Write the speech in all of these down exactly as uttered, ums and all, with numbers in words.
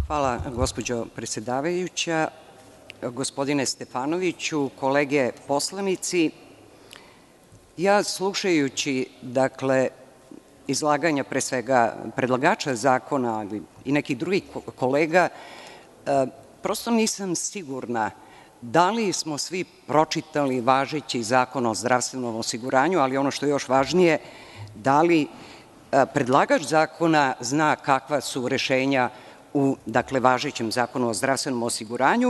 Hvala, gospođo predsedavajuća. Gospodine Stefanoviću, kolege poslanici, ja slušajući, dakle, izlaganja pre svega predlagača zakona, ali i nekih drugih kolega, prosto nisam sigurna da li smo svi pročitali važeći Zakon o zdravstvenom osiguranju, ali ono što je još važnije, da li predlagač zakona zna kakva su rešenja u važećem Zakonu o zdravstvenom osiguranju,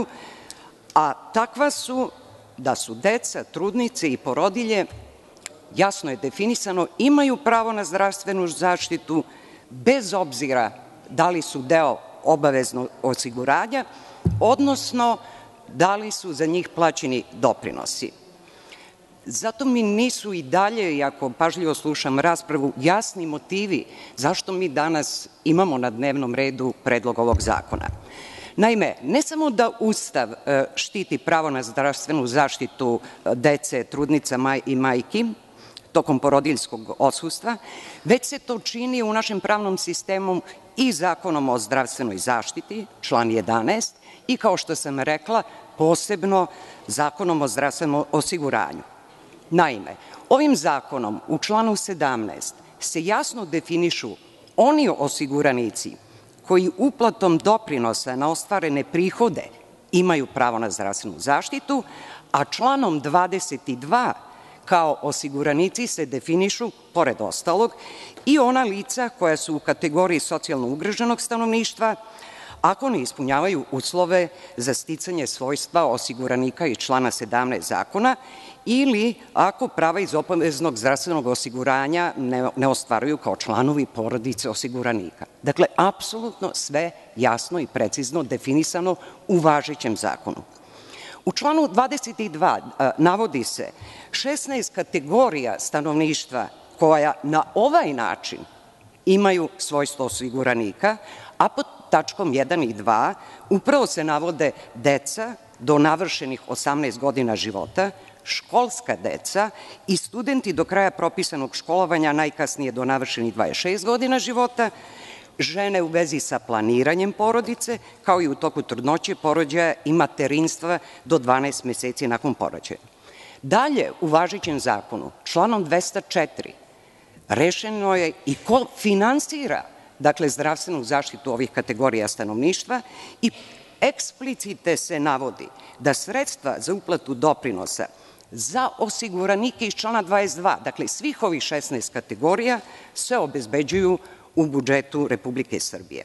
a takva su da su deca, trudnice i porodilje, jasno je definisano, imaju pravo na zdravstvenu zaštitu bez obzira da li su deo obaveznog osiguranja, odnosno da li su za njih plaćeni doprinosi. Zato mi nisu i dalje, iako pažljivo slušam raspravu, jasni motivi zašto mi danas imamo na dnevnom redu predlog ovog zakona. Naime, ne samo da Ustav štiti pravo na zdravstvenu zaštitu dece, trudnica i majki tokom porodiljskog odsustva, već se to čini u našem pravnom sistemu i Zakonom o zdravstvenoj zaštiti, član jedanaest, i kao što sam rekla, posebno Zakonom o zdravstvenom osiguranju. Naime, ovim zakonom u članu sedamnaest se jasno definišu oni osiguranici koji uplatom doprinosa na ostvarene prihode imaju pravo na zdravstvenu zaštitu, a članom dvadeset dva kao osiguranici se definišu, pored ostalog, i ona lica koja su u kategoriji socijalno ugroženog stanovništva, ako ne ispunjavaju uslove za sticanje svojstva osiguranika iz člana sedamnaest zakona ili ako prava iz obaveznog zdravstvenog osiguranja ne ostvaruju kao članovi porodice osiguranika. Dakle, apsolutno sve jasno i precizno definisano u važećem zakonu. U članu dvadeset dva navodi se šesnaest kategorija stanovništva koja na ovaj način imaju svojstvo osiguranika, a pod tačkom jedan i dva upravo se navode deca do navršenih osamnaest godina života, školska deca i studenti do kraja propisanog školovanja, najkasnije do navršenih dvadeset šest godina života, žene u vezi sa planiranjem porodice, kao i u toku trudnoće, porođaja i materinstva do dvanaest meseci nakon porođaja. Dalje, u važećem zakonu, članom dvesta četiri, rešeno je i ko finansira zdravstvenu zaštitu ovih kategorija stanovništva i eksplicite se navodi da sredstva za uplatu doprinosa za osiguranike iz člana dvadeset dva, dakle svih ovih šesnaest kategorija, se obezbeđuju u budžetu Republike Srbije.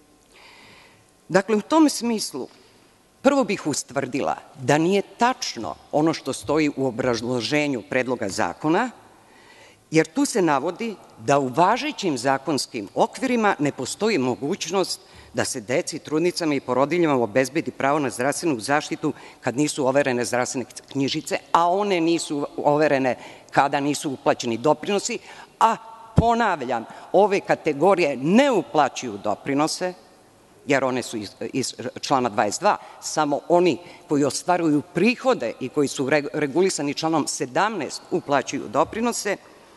Dakle, u tom smislu, prvo bih ustvrdila da nije tačno ono što stoji u obrazloženju Predloga zakona, jer tu se navodi da u važećim zakonskim okvirima ne postoji mogućnost da se deci, trudnicama i porodiljama obezbedi pravo na zdravstvenu zaštitu kad nisu overene zdravstvene knjižice, a one nisu overene kada nisu uplaćeni doprinosi, a ponavljam, ove kategorije ne uplaćuju doprinose, jer one su iz člana dvadeset dva, samo oni koji ostvaruju prihode i koji su regulisani članom sedamnaest uplaćuju doprinose.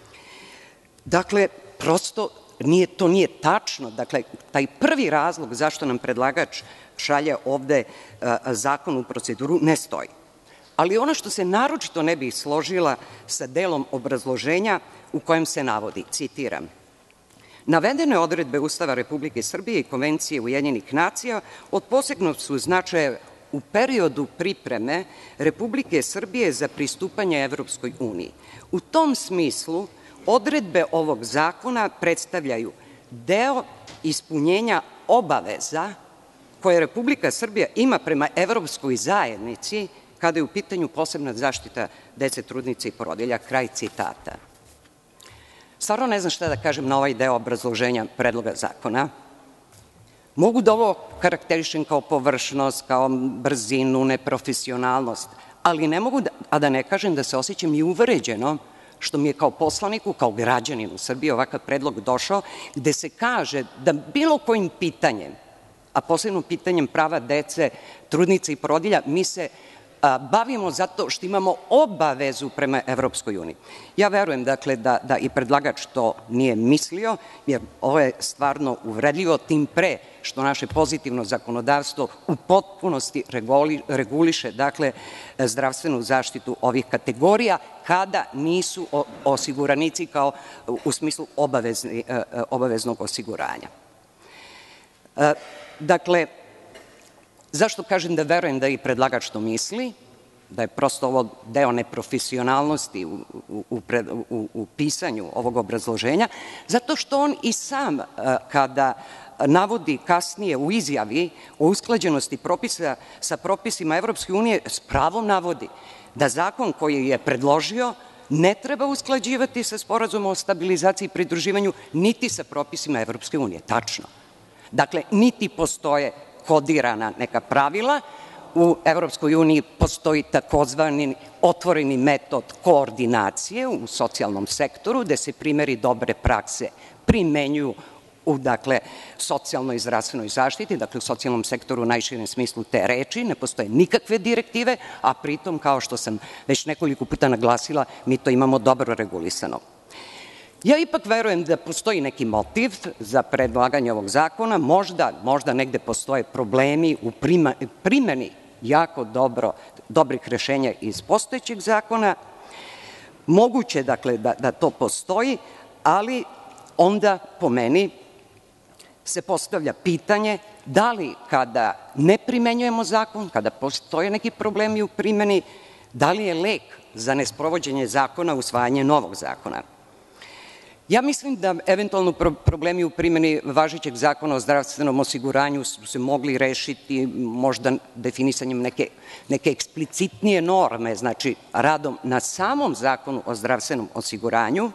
Dakle, prosto to nije tačno. Dakle, taj prvi razlog zašto nam predlagač šalje ovde zakon u proceduru ne stoji. Ali ono što se naročito ne bih složila sa delom obrazloženja u kojem se navodi, citiram, navedene odredbe Ustava Republike Srbije i Konvencije Ujedinjenih nacija od posebnog su značaja u periodu pripreme Republike Srbije za pristupanje Evropskoj uniji. U tom smislu, odredbe ovog zakona predstavljaju deo ispunjenja obaveza koje Republika Srbija ima prema Evropskoj zajednici kada je u pitanju posebna zaštita dece, trudnica i porodilja, kraj citata. Stvarno ne znam šta da kažem na ovaj deo obrazloženja Predloga zakona. Mogu da ovo karakterišem kao površnost, kao brzinu, neprofesionalnost, ali ne mogu a da ne kažem da se osećam i uvređeno što mi je kao poslaniku, kao građaninu Srbije ovakav predlog došao, gde se kaže da bilo kojim pitanjem, a posebno pitanjem prava dece, trudnica i porodilja, mi se bavimo zato što imamo obavezu prema Evropskoj uniji. Ja verujem, dakle, da, da i predlagač to nije mislio, jer ovo je stvarno uvredljivo, tim pre što naše pozitivno zakonodavstvo u potpunosti reguliše, dakle, zdravstvenu zaštitu ovih kategorija kada nisu osiguranici kao u smislu obavezni, obaveznog osiguranja. Dakle, zašto kažem da verujem da i predlagač to misli, da je prosto ovo deo neprofesionalnosti u, u, u, u pisanju ovog obrazloženja? Zato što on i sam, kada navodi kasnije u izjavi o usklađenosti propisa sa propisima Evropske unije, s pravom navodi da zakon koji je predložio ne treba usklađivati sa Sporazumom o stabilizaciji i pridruživanju, niti sa propisima Evropske unije. Tačno. Dakle, niti postoje kodirana neka pravila, u Evropskoj uniji postoji takozvani otvoreni metod koordinacije u socijalnom sektoru, gde se primeri dobre prakse primenjuju u, dakle, socijalnoj i zdravstvenoj zaštiti, dakle, u socijalnom sektoru u najširem smislu te reči, ne postoje nikakve direktive, a pritom, kao što sam već nekoliko puta naglasila, mi to imamo dobro regulisano. Ja ipak verujem da postoji neki motiv za predlaganje ovog zakona, možda, možda negde postoje problemi u primeni jako dobro, dobrih rešenja iz postojećeg zakona, moguće, dakle, da, da to postoji, ali onda, po meni, se postavlja pitanje da li kada ne primenjujemo zakon, kada postoje neki problemi u primeni, da li je lek za nesprovođenje zakona usvajanje novog zakona. Ja mislim da eventualno problemi u primeni važećeg zakona o zdravstvenom osiguranju su se mogli rešiti možda definisanjem neke, neke eksplicitnije norme, znači radom na samom zakonu o zdravstvenom osiguranju,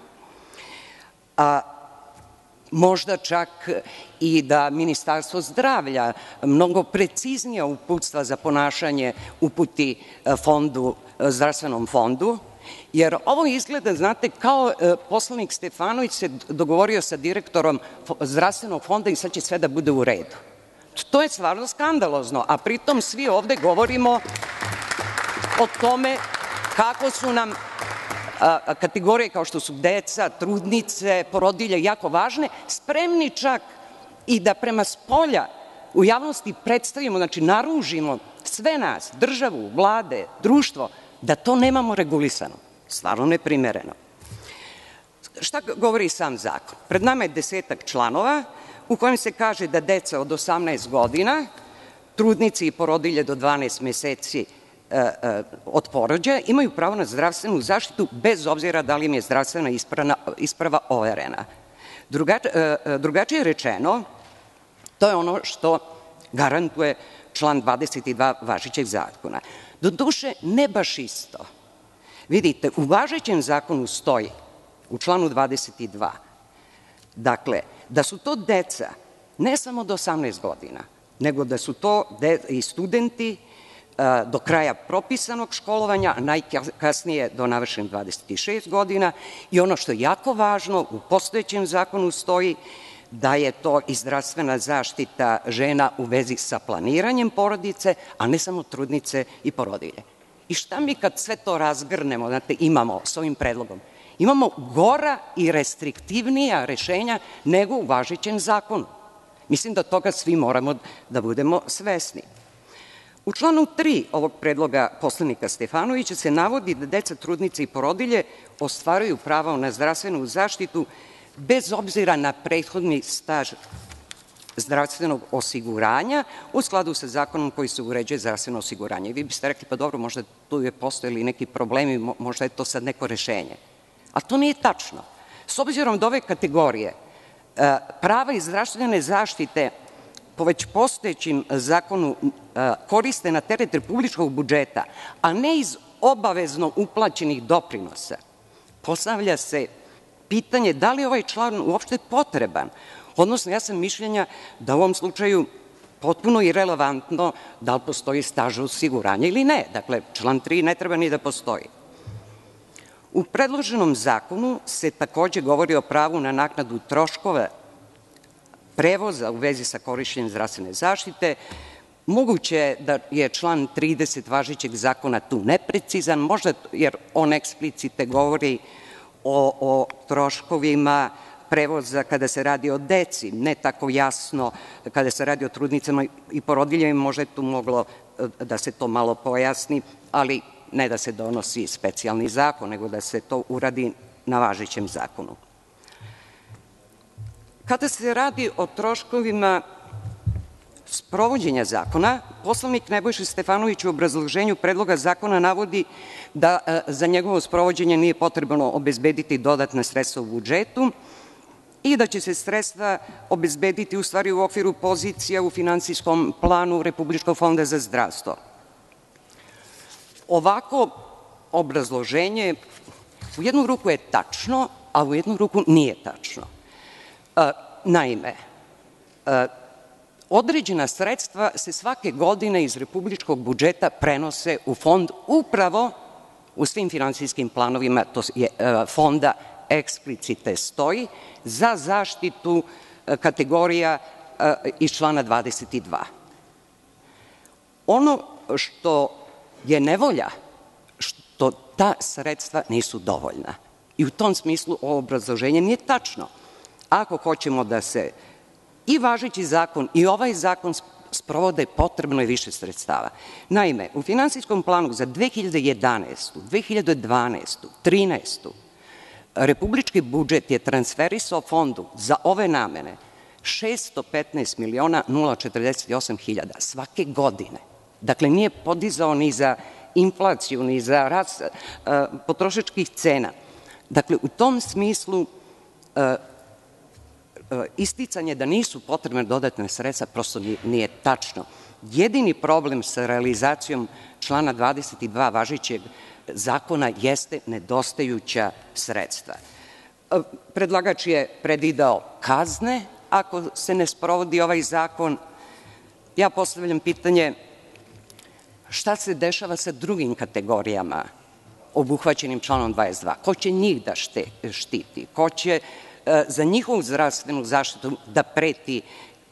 a možda čak i da Ministarstvo zdravlja mnogo preciznije uputstva za ponašanje uputi fondu, zdravstvenom fondu, jer ovo izgleda, znate, kao poslanik Stefanović se dogovorio sa direktorom zdravstvenog fonda i sad će sve da bude u redu. To je stvarno skandalozno, a pritom svi ovde govorimo o tome kako su nam kategorije kao što su deca, trudnice, porodilje jako važne, spremni čak i da prema spolja u javnosti predstavimo, znači naružimo sve nas, državu, vlade, društvo, da to nemamo regulisano. Stvarno neprimereno. Šta govori sam zakon? Pred nama je desetak članova u kojem se kaže da deca od osamnaest godina, trudnici i porodilje do dvanaest meseci od porođaja, imaju pravo na zdravstvenu zaštitu bez obzira da li im je zdravstvena isprava overena. Drugačije rečeno, to je ono što garantuje član dvadeset dva važećeg zakona. Doduše, ne baš isto. Vidite, u važećem zakonu stoji, u članu dvadeset dva, dakle, da su to deca ne samo do osamnaest godina, nego da su to i studenti do kraja propisanog školovanja, a najkasnije do navršenih dvadeset šest godina, i ono što je jako važno, u postojećem zakonu stoji da je to i zdravstvena zaštita žena u vezi sa planiranjem porodice, a ne samo trudnice i porodilje. I šta mi kad sve to razgrnemo, znate, imamo s ovim predlogom? Imamo gora i restriktivnija rešenja nego u važećem zakonu. Mislim da toga svi moramo da budemo svesni. U članu tri ovog predloga poslanika Stefanovića se navodi da deca, trudnice i porodilje ostvaruju pravo na zdravstvenu zaštitu bez obzira na prethodni staž zdravstvenog osiguranja u skladu sa zakonom koji se uređuje zdravstveno osiguranje. I vi biste rekli, pa dobro, možda tu je postojali neki problemi, možda je to sad neko rešenje. A to nije tačno. S obzirom da ove kategorije prava iz zdravstvene zaštite po već postojećim zakonu koriste na teret republičkog budžeta, a ne iz obavezno uplaćenih doprinosa, postavlja se pitanje da li je ovaj član uopšte potreban. Odnosno, ja sam mišljenja da u ovom slučaju potpuno irelevantno da li postoji staž osiguranja ili ne. Dakle, član tri ne treba ni da postoji. U predloženom zakonu se takođe govori o pravu na naknadu troškova prevoza u vezi sa korišćenjem zdravstvene zaštite. Moguće je da je član trideset važećeg zakona tu neprecizan, možda jer on eksplicite govori o, o troškovima prevoza kada se radi o deci, ne tako jasno kada se radi o trudnicama i porodiljama, možda je tu moglo da se to malo pojasni, ali ne da se donosi specijalni zakon, nego da se to uradi na važećem zakonu. Kada se radi o troškovima sprovođenja zakona, poslanik Nebojša Stefanović u obrazloženju Predloga zakona navodi da za njegovo sprovođenje nije potrebno obezbediti dodatna sredstva u budžetu i da će se sredstva obezbediti u stvari u okviru pozicija u finansijskom planu Republičkog fonda za zdravstvo. Ovako obrazloženje u jednu ruku je tačno, a u jednu ruku nije tačno. Naime, određena sredstva se svake godine iz republičkog budžeta prenose u fond upravo u svim finansijskim planovima to je fonda eksplicite stoji za zaštitu kategorija iz člana dvadeset dva. Ono što je nevolja, što ta sredstva nisu dovoljna. I u tom smislu ovo obrazloženje nije tačno. Ako hoćemo da se i važeći zakon i ovaj zakon sprovode, potrebno je više sredstava. Naime, u finansijskom planu za dve hiljade jedanaestu, dve hiljade dvanaestu, dve hiljade trinaestu republički budžet je transferisao fondu za ove namene šesto petnaest miliona nula četrdeset osam hiljada svake godine. Dakle, nije podizao ni za inflaciju, ni za rast potrošačkih cena. Dakle, u tom smislu isticanje da nisu potrebne dodatne sredstva prosto nije tačno. Jedini problem sa realizacijom člana dvadeset dva važećeg zakona jeste nedostajuća sredstva. Predlagač je predvideo kazne ako se ne sprovodi ovaj zakon. Ja postavljam pitanje šta se dešava sa drugim kategorijama obuhvaćenim članom dvadeset dva? Ko će njih da štiti? Ko će za njihovu zdravstvenu zaštitu da preti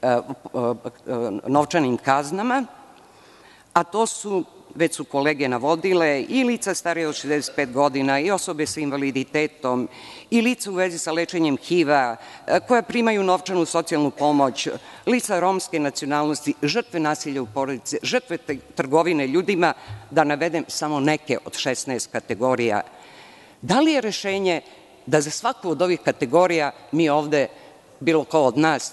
novčanim kaznama? A to su, već su kolege navodile, i lica starije od šezdeset pet godina, i osobe sa invaliditetom, i lica u vezi sa lečenjem H I V-a, koja primaju novčanu socijalnu pomoć, lica romske nacionalnosti, žrtve nasilja u porodici, žrtve trgovine ljudima, da navedem samo neke od šesnaest kategorija. Da li je rešenje da za svaku od ovih kategorija mi ovde, bilo ko od nas,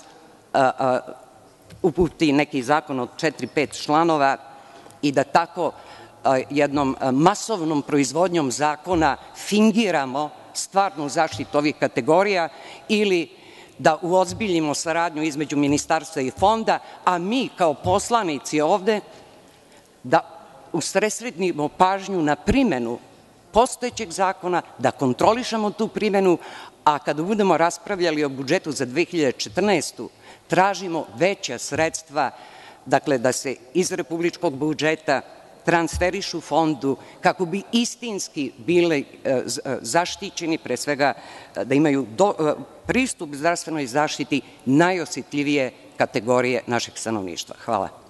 uputi neki zakon od četiri, pet članova i da tako jednom masovnom proizvodnjom zakona fingiramo stvarnu zaštitu ovih kategorija ili da uozbiljimo saradnju između ministarstva i fonda, a mi kao poslanici ovde da usredsredimo pažnju na primenu postojećeg zakona, da kontrolišemo tu primenu, a kada budemo raspravljali o budžetu za dve hiljade četrnaestu. tražimo veća sredstva, dakle da se iz republičkog budžeta transferišu fondu kako bi istinski bili zaštićeni, pre svega da imaju pristup zdravstvenoj zaštiti najosetljivije kategorije našeg stanovništva. Hvala.